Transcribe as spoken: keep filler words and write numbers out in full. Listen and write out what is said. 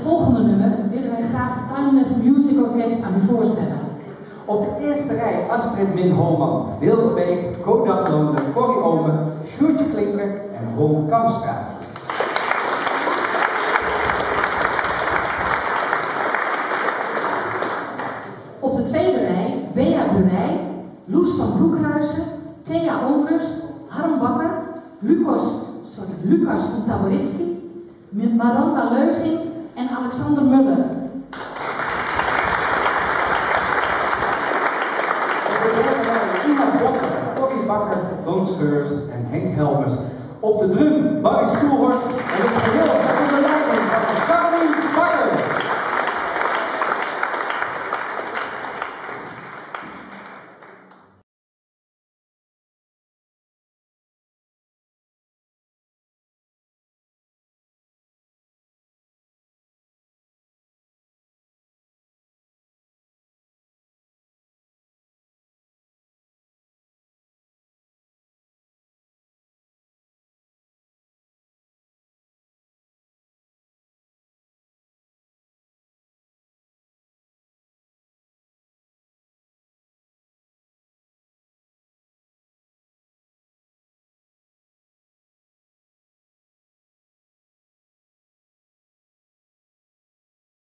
volgende nummer willen wij graag het Timeless Music Orkest aan u voorstellen. Op de eerste rij Astrid Min Holman, Wilde Beek, Kodak Londen, Corrie Omen, Sjoerdje Klinker en Ron Kamstra. Op de tweede rij Bea Burij, Loes van Broekhuizen, Thea Onrust, Harm Bakker, Lucas, sorry, Lucas van Taboritski, Maranda Leuzing en Alexander Muller. Op de derde rij Ina Bokker, Corrie Bakker, Don Scheurs en Henk Helmers. Op de drum Barry Stoelhorst en op de geheel